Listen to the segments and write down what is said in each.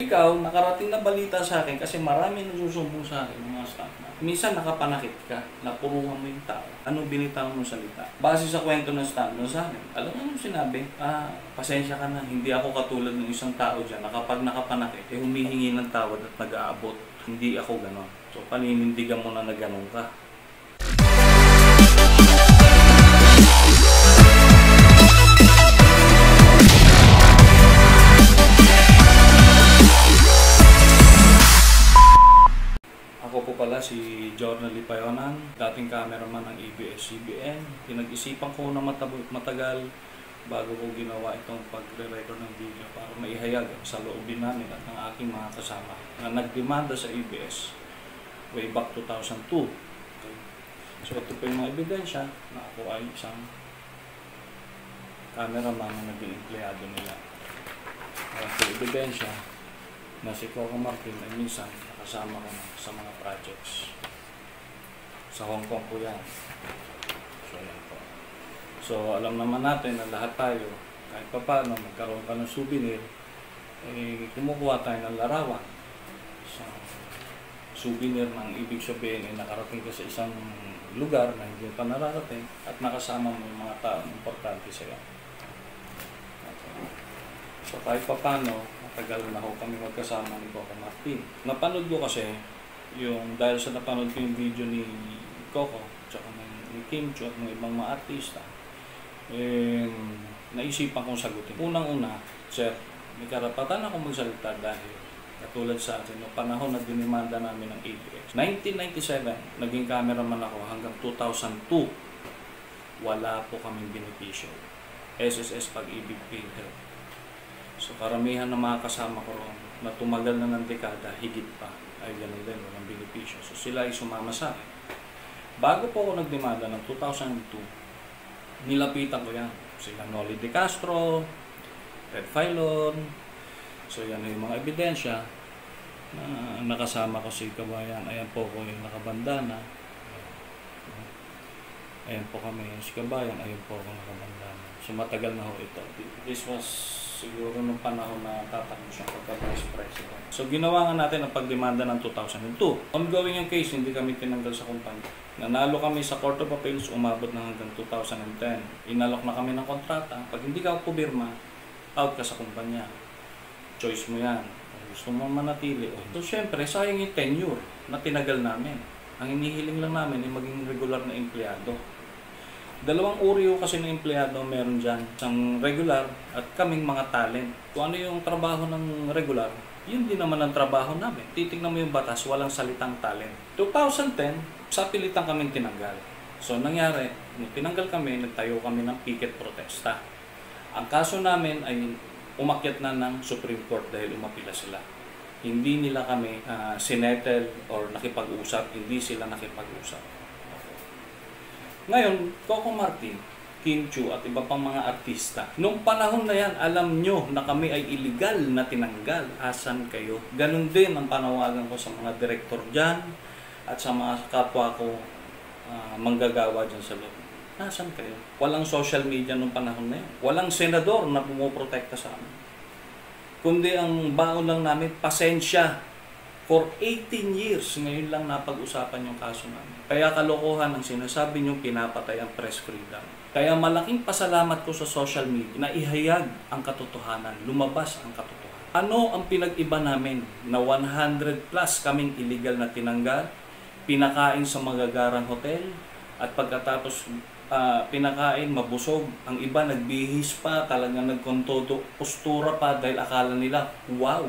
Ikaw, nakarating na balita sa akin kasi marami nagsusumbong sa akin mga staff na. Minsan nakapanakit ka, napuruhan mo yung tao. Ano binitaw mo salita? Base sa kwento ng staff mo sa akin, alam mo anong sinabi? Pasensya ka na, hindi ako katulad ng isang tao dyan na kapag nakapanakit, humihingi ng tawad at nag-aabot. Hindi ako ganon. So paninindigan mo na ganon ka. Ako po pala si Jornally Payonan, dating cameraman ng ABS-CBN. Pinag-isipan ko na matagal bago ko ginawa itong pagre-record ng video para maihayag sa loobin namin at ng aking mga kasama na nagdemanda sa ABS way back 2002. Okay. So ito po yung mga ebidensya na ako ay isang cameraman na naging empleyado nila. Ito yung ebidensya na si Coco Martin ay minsan nakasama ko na sa mga projects. Sa Hong Kong po yan. So yan po. So alam naman natin na lahat tayo, kahit pa paano magkaroon ka ng souvenir, kumukuha tayo ng larawan. So, souvenir ng ibig sabihin ay nakarating ka sa isang lugar na hindi pa nararating at nakasama mo yung mga taong importante sa'yo. Okay. So kahit pa paano, matagal na ho kami magkasama ni Coco Martin. Napanood ko kasi, dahil sa napanood ko yung video ni Coco, tsaka ni Kim Chu at ng ibang mga artista, naisipan kong sagutin. Unang-una, sir, may karapatan akong magsalita dahil katulad sa atin, noong panahon na dinimanda namin ng ABS. 1997, naging cameraman ako hanggang 2002. Wala po kaming benepisyo. SSS Pag-ibig PhilHealth. So karamihan ng mga kasama ko ron na tumagal na ng dekada, higit pa, ay ganun din, walang benepisyo. So sila ay sumama sa akin. Bago po ako nagdemanda ng 2002, nilapitan ko yan. Sila Noli De Castro, Ted Filon. So yan yung mga ebidensya na nakasama ko si Kabayan. Ayan po ko yung nakabandana. Ayan po kami si Kabayan. Ayan po ako nakabandana. So matagal na ho ito. This was siguro nung panahon na tatakbo siya pagka-vice president. So ginawa nga natin ang pagdemanda ng 2002. Ongoing yung case, hindi kami tinanggal sa kumpanya. Nanalo kami sa Court of Appeals, umabot na hanggang 2010. Inalok na kami ng kontrata. Pag hindi ka pumirma, out ka sa kumpanya. Choice mo yan. Kung gusto mo manatili. So syempre, sayang yung tenure na tinagal namin. Ang inihiling lang namin ay maging regular na empleyado. Dalawang uri kasi ng empleyado meron dyan. Isang regular at kaming mga talent. Kung ano yung trabaho ng regular, yun din naman ang trabaho namin. Titignan mo yung batas, walang salitang talent. 2010, sa pilitan kaming tinanggal. So nangyari, nung tinanggal kami, nagtayo kami ng picket protesta. Ang kaso namin ay umakyat na ng Supreme Court dahil umapila sila. Hindi nila kami sinettle or nakipag-usap, hindi sila nakipag-usap. Ngayon, Coco Martin, Kim Chu at iba pang mga artista. Nung panahon na yan, alam nyo na kami ay illegal na tinanggal. Asan kayo? Ganun din ang panawagan ko sa mga direktor dyan at sa mga kapwa ko manggagawa dyan sa loob. Asan kayo? Walang social media nung panahon na yan. Walang senador na pumoprotekta sa amin. Kundi ang baon lang namin, pasensya. For 18 years, ngayon lang napag-usapan yung kaso namin. Kaya kalokohan ang sinasabi niyong pinapatay ang press freedom. Kaya malaking pasalamat ko sa social media na ihayag ang katotohanan, lumabas ang katotohanan. Ano ang pinag-iba namin na 100 plus kaming illegal na tinanggal, pinakain sa magagarang hotel, at pagkatapos pinakain, mabusog. Ang iba nagbihis pa, talagang nagkontodo, postura pa dahil akala nila, wow,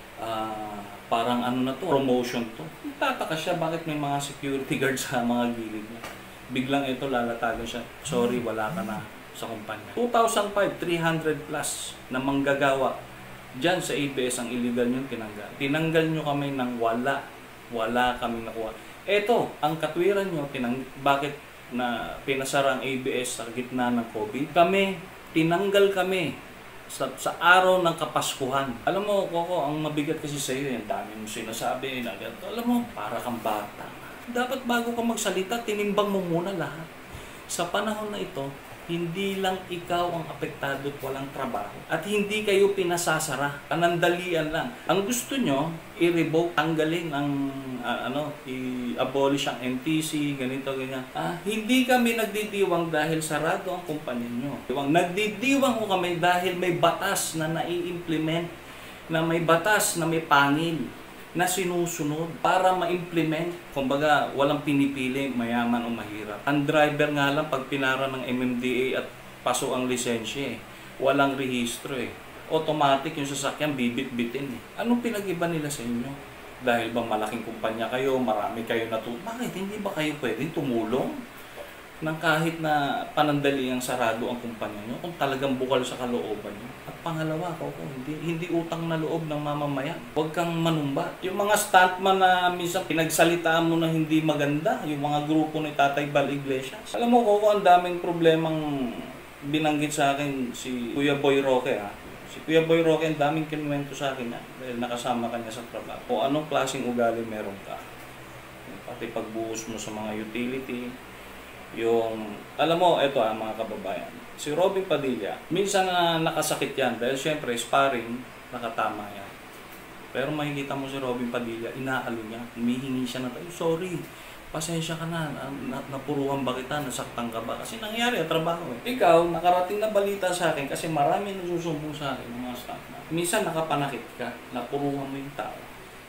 parang ano na to, promotion to. Tataka siya, bakit may mga security guards sa mga gilid niya. Biglang ito, lalatagan siya. Sorry, wala ka na sa kumpanya. 2005, 300 plus na manggagawa. Diyan sa ABS, ang illegal nyo tinanggal. Tinanggal nyo kami ng wala. Wala kami nakuha. Ito, ang katwiran nyo, bakit na pinasara ang ABS sa gitna ng COVID? Tinanggal kami. Sa araw ng Kapaskuhan. Alam mo, Coco, ang mabigat kasi sa iyo, yung dami mo sinasabi, alam mo, para kang bata. Dapat bago ka magsalita, tinimbang mo muna lahat. Sa panahon na ito, hindi lang ikaw ang apektado at walang trabaho. At hindi kayo pinasasara. Panandalian lang. Ang gusto nyo, i-revoke, tanggalin ang, i-abolish ang NTC, ganito, ganyan. Hindi kami nagdidiwang dahil sarado ang kumpanya nyo. Nagdidiwang ko kami dahil may batas na nai-implement, na may batas na may pangil, na sinusunod para ma-implement. Kumbaga, walang pinipili, mayaman o mahirap. Ang driver nga lang, pag pinara ng MMDA at paso ang lisensya, walang rehistro automatic yung sasakyan bibit-bitin Anong pinag-iba nila sa inyo? Dahil ba malaking kumpanya kayo, marami kayo bakit hindi ba kayo pwedeng tumulong ng kahit na panandaliang sarado ang kumpanya nyo kung talagang bukal sa kalooban nyo? At pangalawa, hindi utang na loob ng mamamayan. Huwag kang manumbat. Yung mga stuntman na minsan pinagsalitaan mo na hindi maganda, yung mga grupo ni Tatay Bal Iglesias. Alam mo, ang daming problemang binanggit sa akin si Kuya Boy Roque. Si Kuya Boy Roque, ang daming kinuwento sa akin dahil nakasama kanya sa trabaho. O anong klaseng ugali meron ka? Pati pagbuhos mo sa mga utility, alam mo, ito mga kababayan, si Robin Padilla, minsan na nakasakit yan dahil syempre sparring, nakatama yan. Pero makikita mo si Robin Padilla, inaalo niya, humihingi siya na tayo, sorry, pasensya ka na, napuruhan ba kita, nasaktan ka ba? Kasi nangyari ang trabaho Ikaw, nakarating na balita sa akin kasi marami nagsusumbong sa akin ng mga staff na. Minsan nakapanakit ka, napuruhan mo yung tao.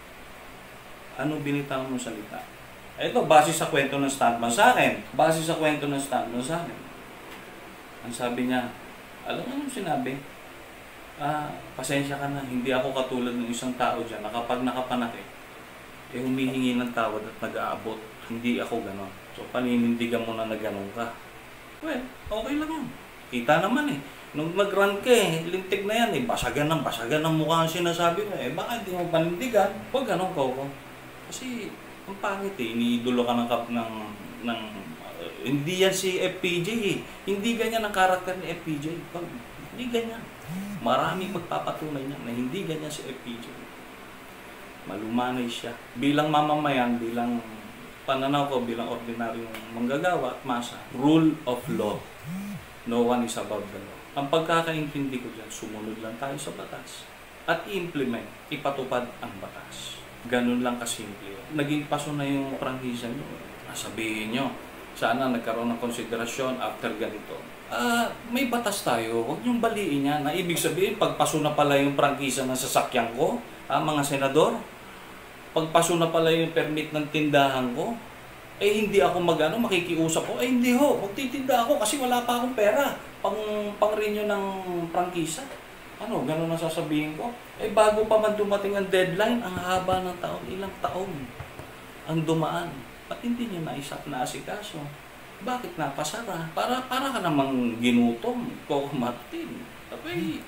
Ano binitaw mo salita? Ito, base sa kwento ng stuntman sa akin. Base sa kwento ng stuntman sa akin. Ang sabi niya, alam mo yung sinabi? Pasensya ka na, hindi ako katulad ng isang tao dyan na kapag nakapanakit, humihingi ng tawad at nag-aabot. Hindi ako ganon. So, paninindigan mo na gano'n ka. Well, okay lang yun. Kita naman Nung nag-run ka lintik na yan basagan ng mukha ang sinasabi mo baka hindi mo panindigan. Huwag ganon ka Kasi, ang pangit iniidolo ka ng hindi yan si FPJ Hindi ganyan ang karakter ni FPJ. Hindi ganyan. Marami magpapatunay niya na hindi ganyan si FPJ. Malumanay siya. Bilang mamamayan, bilang pananaw ko, bilang ordinaryong manggagawa at masa, rule of law. No one is above the law. Ang pagkakaintindi ko dyan, sumunod lang tayo sa batas. At i-implement, ipatupad ang batas. Ganun lang kasimple. Naging paso na yung prangkisa nyo. Sabihin nyo, sana nagkaroon ng konsiderasyon after ganito. May batas tayo. Huwag nyong baliin yan. Na ibig sabihin, pagpaso na pala yung prangkisa ng sasakyan ko, mga senador, pagpaso na pala yung permit ng tindahan ko, hindi ako makikiusap ko. Hindi magtitinda ako kasi wala pa akong pera. Pang-renew ng prangkisa. Ganun ang sasabihin ko? Bago pa man dumating ang deadline, ang haba ng taon, ilang taon ang dumaan. Ba't hindi nyo naasikaso? Bakit napasara? Para ka namang ginutom, Coco Martin. Tapos,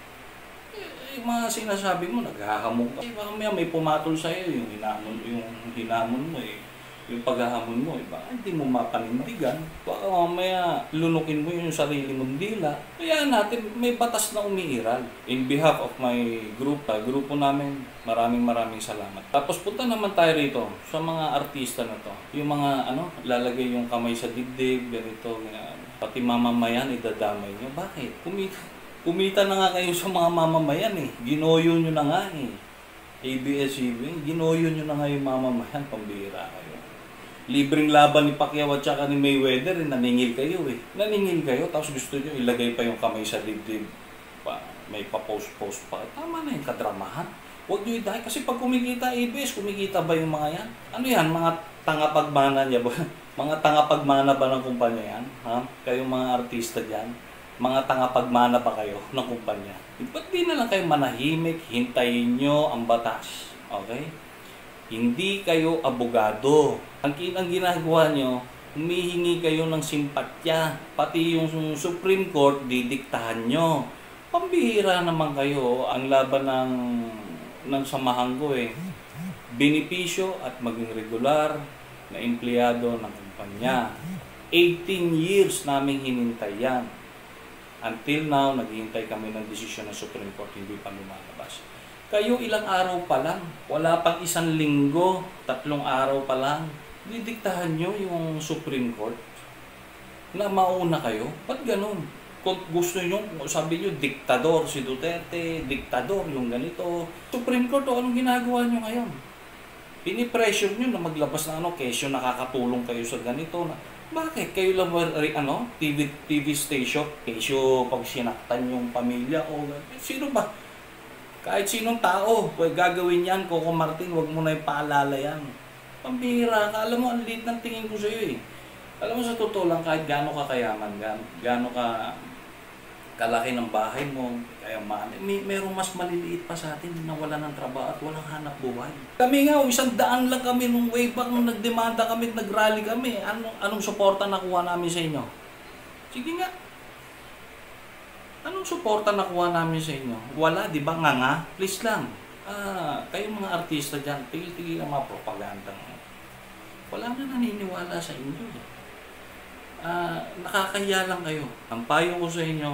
yung mga sinasabi mo, naghahamon ka. Baka may pumatol sa'yo, yung hinamon mo yung paghahamon mo, hindi mo mapanindigan. Baka mamaya lunukin mo yung sarili mong dila. Kaya natin, may batas na umiiral. In behalf of my grupo namin, maraming salamat. Tapos punta naman tayo rito sa mga artista na to. Yung mga lalagay yung kamay sa dibdib, ganito, pati mamamayan, idadamay nyo. Bakit? Kumita na nga kayo sa mga mamamayan Ginoyo nyo na nga ABS-CBN, ginoyo nyo na nga yung mamamayan, pambira kayo. Libreng laban ni Pacquiao at saka ni Mayweather, naningil kayo Naningil kayo, tapos gusto nyo ilagay pa yung kamay sa dibdib. May pa-post pa. Tama na yung kadramahan. Huwag nyo idahin. Kasi pag kumikita ABS, kumikita ba yung mga yan? Ano yan? Mga tangapagmana niya ba? Mga tangapagmana ba ng kumpanya yan? Kayong mga artista dyan? Mga tangapagmana ba kayo ng kumpanya? Ba't di na lang kayo manahimik? Hintayin nyo ang batas. Okay? Hindi kayo abogado. Ang ginagawa nyo, humihingi kayo ng simpatya. Pati yung Supreme Court, didiktahan nyo. Pambihira naman kayo. Ang laban ng samahan ko benepisyo at maging regular na empleyado ng kumpanya. 18 years namin hinintay yan. Until now, naghihintay kami ng desisyon ng Supreme Court, hindi pa lumalabas. Kayo ilang araw pa lang, wala pang 1 linggo, 3 araw pa lang, didiktahan nyo yung Supreme Court. na mauna kayo? Ba't ganun? Kung gusto nyo, sabi nyo, diktador si Duterte, diktador yung ganito. Supreme Court, anong ginagawa nyo ngayon? Pinipressure nyo na maglabas ng kesyo nakakatulong kayo sa ganito. Bakit? Kayo lang TV station, kesyo pag sinaktan yung pamilya o sino ba? Kahit sinong tao, gagawin yan, Coco Martin, wag mo na ipaalala yan. Pambihira ka, alam mo, ang liit ng tingin ko sa'yo eh. Alam mo, sa totoo lang, kahit gaano ka kayaman, gaano ka kalaki ng bahay mo, kayaman, merong mas maliliit pa sa atin na wala ng trabaho at walang hanap buhay. Kami nga, 100 lang kami nung way back, nung nagdemanda kami, nagrally kami. Anong suporta nakuha namin sa inyo? Sige nga. Anong suporta nakuha namin sa inyo? Wala, di ba? Nga. Please lang. Kayong mga artista dyan, tigil-tigil ang mga propaganda. Wala na naniniwala sa inyo. Nakakahiya lang kayo. Ang payo ko sa inyo,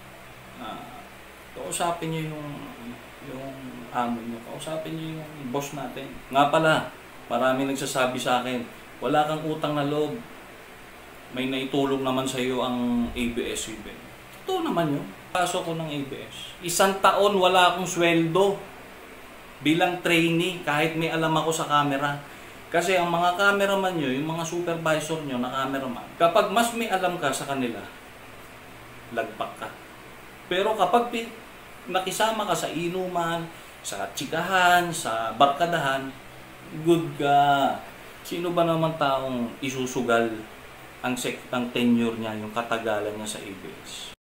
kausapin nyo yung amo nyo. Kausapin nyo yung boss natin. Nga pala, marami nagsasabi sa akin, wala kang utang na loob. May naitulong naman sa iyo ang ABS-CBN. Totoo naman yun. Pasok ko ng ABS. 1 taon wala akong sweldo bilang trainee kahit may alam ako sa camera. Kasi ang mga cameraman nyo, yung mga supervisor nyo na cameraman, kapag mas may alam ka sa kanila, lagpak ka. Pero kapag nakisama ka sa inuman, sa tsikahan, sa barkadahan, good ka. Sino ba naman taong isusugal ang tenure niya, yung katagalan niya sa ABS?